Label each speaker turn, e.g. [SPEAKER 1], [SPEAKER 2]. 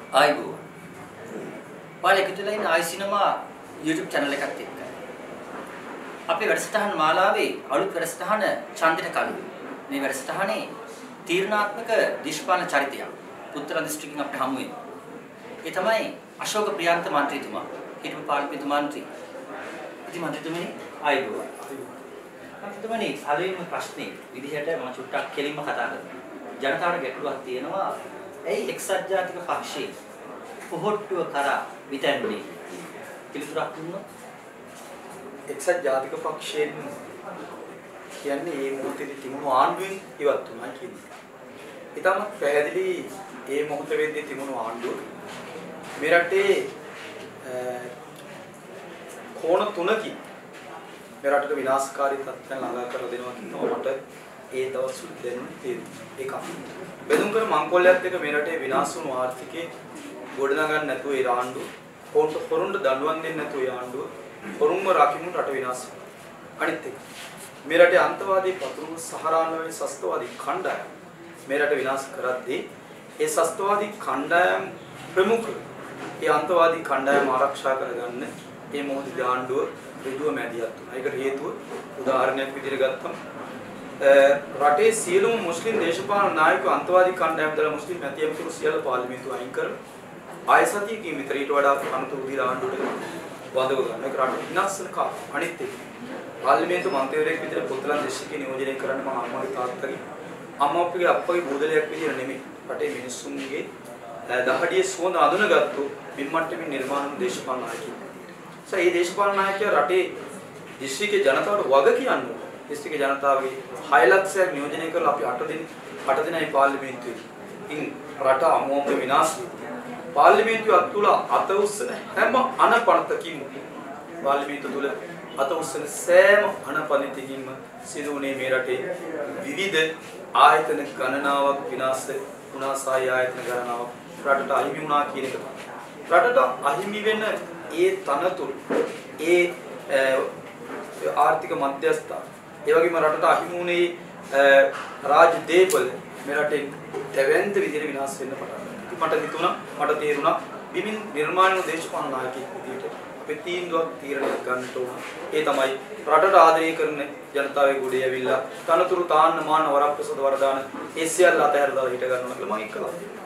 [SPEAKER 1] ආයිබෝ. පාලකතුලයින් ආයි සිනමා YouTube channel එකත් එක්ක. අපේ වැඩසටහන මාලාවේ අලුත් වැඩසටහන ඡන්දෙට කලින්. මේ වැඩසටහනේ තීරණාත්මක දේශපාලන චරිතයක් උත්තර දිස්ත්‍රික්කෙන් අපිට හමු වෙනවා. ඒ තමයි අශෝක ප්‍රියන්ත මන්ත්‍රීතුමා. හිටපු පාර්ලිමේන්තු මන්ත්‍රී. ඉතින් මන්ත්‍රීතුමනි ආයිබෝ. මන්ත්‍රීතුමනි පළවෙනිම ප්‍රශ්නේ විදිහට මම චුට්ටක් කෙලින්ම කතා කරනවා. ජනතාවට ගැටලුවක් තියෙනවා. ඇයි එක්සත් ජාතික පක්ෂයේ පොහොට්ටුව කරා විතැන්ුනේ? පිළිතුරක් දුන්නොත්
[SPEAKER 2] එක්සත් ජාතික පක්ෂයෙන් කියන්නේ මේ මොහොතේදී තිබුණු ආණ්ඩුවෙන් ඉවත් වුණා කියන්නේ. ඊටම පැහැදිලි මේ මොහොත වෙද්දී තිබුණු ආණ්ඩුව මේ රටේ කෝණ තුනකින් මේ රටට විනාශකාරී තත්ත්වයන් ළඟා කරලා දෙනවා කියනවා මට ඒ දවස්වල දැනුනේ තියෙනවා. එකක්. බෙදුම්කර මංකොල්ලයත් එක්ක මේ රටේ විනාශ වුණු ආර්ථිකේ ගොඩනගා ගන්න නැතුව ඒ ආණ්ඩුව හොරුන්ට දඬුවම් දෙන්නේ නැතුව ඒ ආණ්ඩුව හොරුන්ව රකින්න රට විනාශ වුණා. අනිත් එක මේ රටේ අන්තවාදී පතුරුණු සහරාන්වයේ සස්තවාදී කණ්ඩායම් මේ රට විනාශ කරද්දී ඒ සස්තවාදී කණ්ඩායම් ප්‍රමුඛ ඒ අන්තවාදී කණ්ඩායම් ආරක්ෂා කරගන්න මේ මොහොතේ ආණ්ඩුව ඍජුව මැදිහත් වුණා. ඒකට හේතුව උදාහරණයක් විදිහට ගත්තම රටේ සියලුම මුස්ලිම් දේශපාලන නායකයෝ අන්තවාදී කණ්ඩායම් දාලා මුස්ලිම් මැතිවතුරු සියල්ල පාර්ලිමේන්තුව අයින් කරලා ආයසතියකින් විතර ඊට වඩා අනුතුරු දීලා ආණ්ඩුවට වදව ගන්න. ඒක රට විනාශන කා අනිත් එක. පාර්ලිමේන්තු මන්ත්‍රීවරයෙක් විතර පුත්තලන් දේශිකේ නියෝජනය කරන්න මම අම්මගේ තාත්තගේ අම්මාප්පගේ අප්පගේ බෝධලයක් විදිහට නෙමෙයි. රටේ මිනිස්සුන්ගේ දහඩිය සුවඳ අඳුනගත්තු බිම්මට්ටමින් නිර්මාණ දේශපාලන නායකයෙක්. මේ දේශපාලන 나යකයා රටේ දිස්ත්‍රික්කේ ජනතාවට වග කියන්නේ. දිස්ත්‍රික්කේ ජනතාවගේ 6 ලක්ෂයක් නියෝජනය කරලා අපි 8 දිනයි පාර්ලිමේන්තුවේ. ඉන් රට අමෝක විනාශ වෙනවා. පාර්ලිමේන්තුව තුළ අත උස්සන හැම අනපනතකින්ම පාර්ලිමේන්තුව තුළ අත උස්සන සෑම අනපනතකින්ම සිදු වුණේ මේ රටේ විවිධ ආයතන ගණනාවක් විනාශ වුණා. සාය ආයතන ගණනාවක් රටට අහිමි වුණා කියන එක තමයි. රටට අහිමි වෙන ඒ තනතුරු ඒ ආර්ථික මධ්‍යස්ථාන ඒ වගේම රටට අහිමි වුණේ රාජ්‍ය දේපල මේ රටේ දෙවෙන්ද විදිහට විනාශ වෙන්න පටන් ගත්තා. මට හිතුණා මට තේරුණා විමින් නිර්මාණ දේශපාලන නායකයෙක් විදිහට අපේ තීන්දුවක් තීරණයක් ගන්නට ඕන. ඒ තමයි රටට ආදරය කරන ජනතාවගේ ගොඩේ ඇවිල්ලා තනතුරු තාන්න මාන වරප්‍රසද වරදාන ඒ සියල්ල අතහැරලා හිට ගන්නවා කියලා මම එක්කලා.